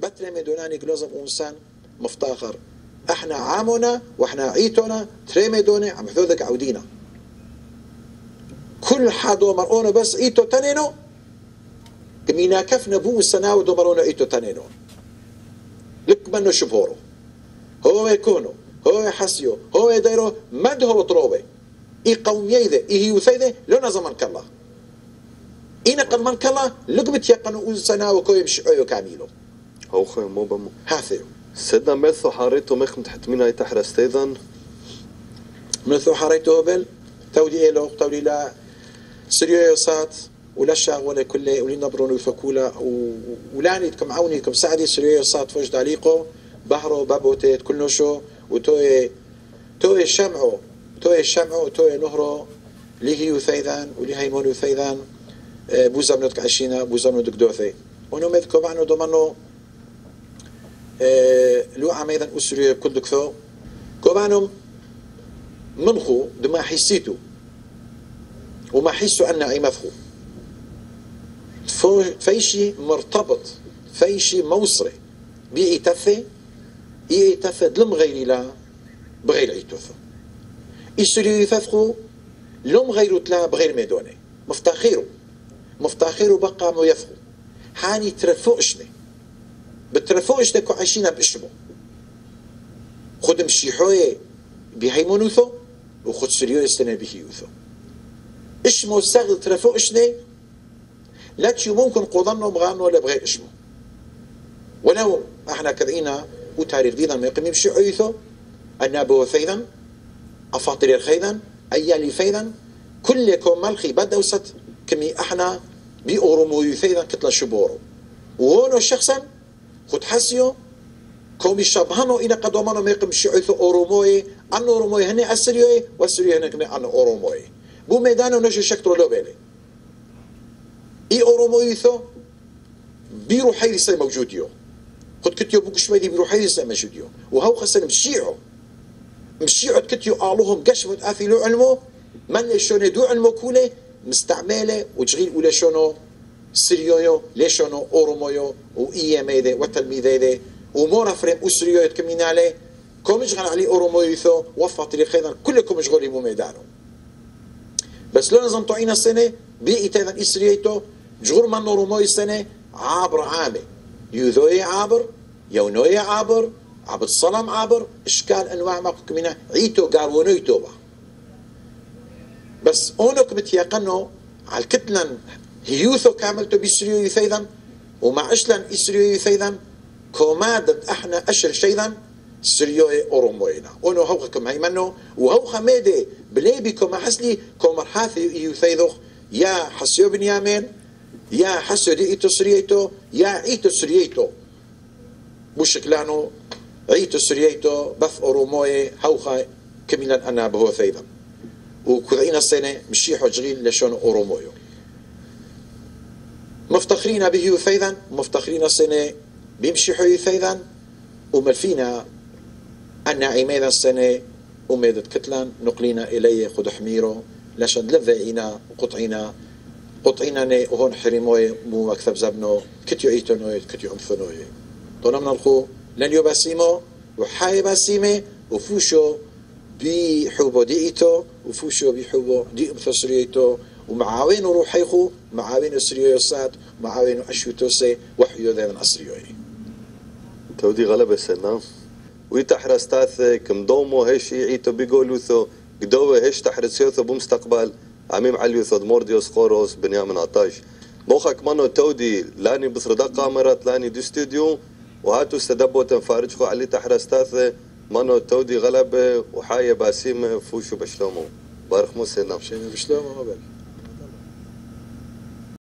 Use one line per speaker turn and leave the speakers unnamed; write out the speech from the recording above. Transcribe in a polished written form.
بترمي دوناني جلوزم انسان مفتاخر احنا عامنا واحنا عيتنا ترمي دوني عم حذوذك عودينا كل حدو مرؤونه بس عيتو تنينو كمينا كفنا بو السناو دو مرؤونه عيتو تنينو لك منو شبهورو هو يكونو هو يحسيو هو يديرو مد هو طروبي اي قومي ذا اي يوثيذا لنا زمن كالله إنا قد من كلا لقبت يقنو سنة وكوي بشعوي كاميلو
هو خي مو بمو
هاثيو
سيدنا ملثو حاريتو مخم تحتمينا يتحرس تيذن
ملثو حاريتو بل تودي إلو تودي لا سريو يصات ولا شاغ ولا كله ولي نبرون وفكولا ولاني كم عوني كم سعدي سريو يصات فوج داليقو بحرو بابوتيت كل نوشو توي شمعو توي نهرو ليه يثيذان وليه هيمون يثيذان بوزم نتك عشينا بوزم نتك دوثي ونومد كوبانو دومانو لو عميدا أسرية كل دكثو كوبانو منخو دما حسيتو وما حسوا أن عيمفخو فيشي مرتبط فيشي موصري بيعتفي يعتفي دلم غيري لا بغير عيتوثو إسرية يففخو لم غيرو تلا بغير ميدوني مفتاخيرو بقى مو يفخو حاني ترفوشني بترفوشني كو عايشينا باشمو خد مشيحوي بهيمونوثو وخد سريو يستنى بهيوثو اشمو ساغل ترفوشني لا تشي ممكن قضنو مغانو ولا بغير اشمو ولو احنا كذينا وتاريخ دينا ما يقيم بشيحويثو النابو فيذا افاطرير خيذا ايالي فيذا كلكم ملخي بدا وسط كمي احنا بأورومو يثيدا كتلا شبورو وهونو شخصا خد حسيو كومي شبهانو إنا قدومانو ميقم شعوثو أوروموي أن أوروموي هني أسريوي وأسريوي هني كني أن أوروموي بو ميدانو نجو شكترو لو بيلي إي أوروموي يثو بيرو حيرسي موجوديو خد كتيو بوكو شويدي بيرو حيرسي موجوديو وهو خسن مشيعو كتيو آلوهم قشمت آثيلو علمو من لشوني دو علمو كولي مستعمله وتشغيل ولا شنو سريويو ليشونو اورومويو واياميده وتلميذيده ومورا فريم اسريويو كمينالي كوم يشغل عليه اورومويو ثو وفى طريق ايضا كلكم مشغولي مو ميدانو بس لو نظام طعينا السنه بيئت ايضا اسريويتو جغور من اورومويو السنه عابر عامي يوذوي عابر يونوي عابر عبد الصلم عابر اشكال انواع ما كمينا عيتو قارونويتو با بس اونك بتيقنوا على الكتلن هيوثو كاملتو بيسريو يثيذا ومع اشلن اسريو يثيذا كومادت احنا اشر شيئا سريو اوروموينا اونو هوخكم هيمنو وهوخ ميدي بليبي كوما حسلي كومر حاثي يثيذوخ يا حسيو بنيامين يا حسيو دي ايتو سرييتو يا عيتو سرييتو بوشكلانو عيتو سرييتو بث اوروموي هوخا كميلا انا بهو ثيذا وكذعين السنة مشيحو جغيل لشون أورومويو مفتخرين به فيذا مفتخرين السنة بمشيحو فيذا وملفينا أن عميدا السنة وميدت كتلان نقلينا إليه خد حميرو لشان لذعينا وقطعينا وهون حريموي مو مكثب زبنو كتيو عيتونوي كتيو أمثنوي طونا من الخو لن يباسيمو وحاي باسيمي وفوشو بحبو ديئتو وفوشو بحبو دي امثسريتو ومعاوين روحيخو معاوين اسريوسات معاوين اشوتوسي وحيو ذا من اسريوي
تودي غلبة سنة ويتحرس تاثي كم دومو هيشي عيتو بيقولوثو قدوه هيش تحرسيوثو بمستقبل عميم عليوثو دمورديوس قوروس بنيامن عطاش موخك منو تودي لاني بصردا قامرات لاني دي استوديو وهاتو استدبو تنفارجخو علي تحرس تاثي منو تودي غلبة وحاية باسيمة فوشو بشلومو بارخ موسينا
بشلومو هبل